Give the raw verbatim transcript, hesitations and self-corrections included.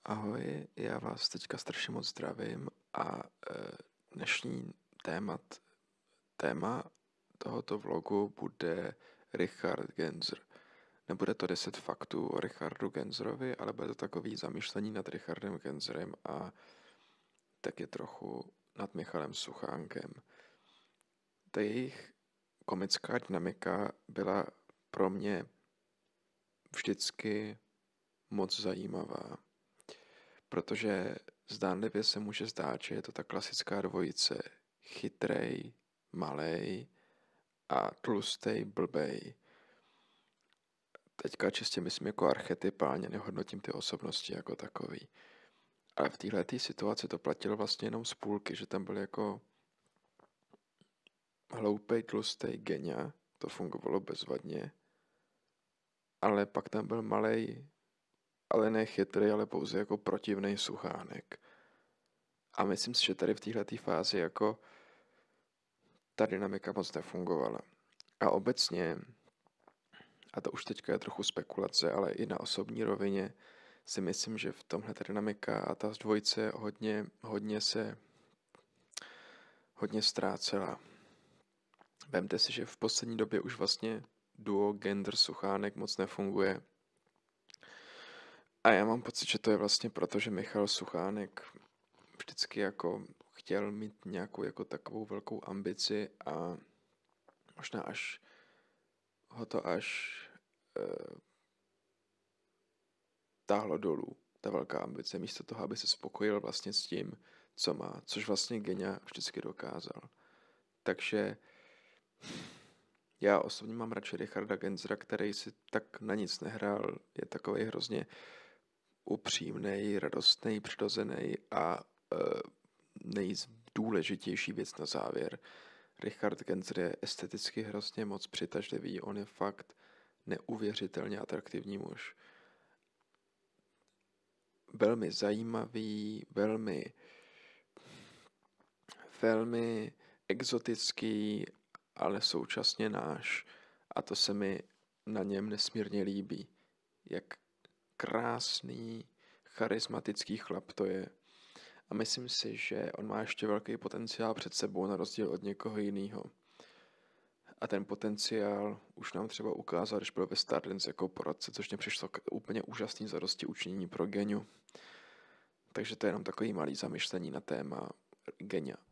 Ahoj, já vás teďka strašně moc zdravím a e, dnešní témat, téma tohoto vlogu bude Richard Genzer. Nebude to deset faktů o Richardu Genzerovi, ale bude to takový zamýšlení nad Richardem Genzerem a taky trochu nad Michalem Suchánkem. Ta jejich komická dynamika byla pro mě vždycky moc zajímavá. Protože zdánlivě se může zdát, že je to ta klasická dvojice chytrej, malej a tlustej, blbej. Teďka čistě myslím jako archetypálně, nehodnotím ty osobnosti jako takový. Ale v této situaci to platilo vlastně jenom z půlky, že tam byl jako hloupej, tlustej genia, to fungovalo bezvadně, ale pak tam byl malej, ale ne chytrý, ale pouze jako protivnej Suchánek. A myslím si, že tady v této fázi jako ta dynamika moc nefungovala. A obecně, a to už teďka je trochu spekulace, ale i na osobní rovině si myslím, že v tomhle ta dynamika a ta dvojice hodně, hodně se hodně ztrácela. Vemte si, že v poslední době už vlastně duo Gender Suchánek moc nefunguje. A já mám pocit, že to je vlastně proto, že Michal Suchánek vždycky jako chtěl mít nějakou jako takovou velkou ambici a možná až ho to až e, táhlo dolů, ta velká ambice, místo toho, aby se spokojil vlastně s tím, co má, což vlastně Genia vždycky dokázal. Takže já osobně mám radši Richarda Genzera, který si tak na nic nehrál, je takovej hrozně upřímnej, radostnej, přirozený a e, nejdůležitější věc na závěr. Richard Genzer je esteticky hrozně moc přitažlivý, on je fakt neuvěřitelně atraktivní muž. Velmi zajímavý, velmi velmi exotický, ale současně náš. A to se mi na něm nesmírně líbí. Jak krásný, charismatický chlap to je. A myslím si, že on má ještě velký potenciál před sebou na rozdíl od někoho jiného. A ten potenciál už nám třeba ukázal, když byl ve Stardance jako poradce, což mě přišlo úplně úžasný zadosti učinění pro Geniu. Takže to je jenom takový malý zamyšlení na téma Genia.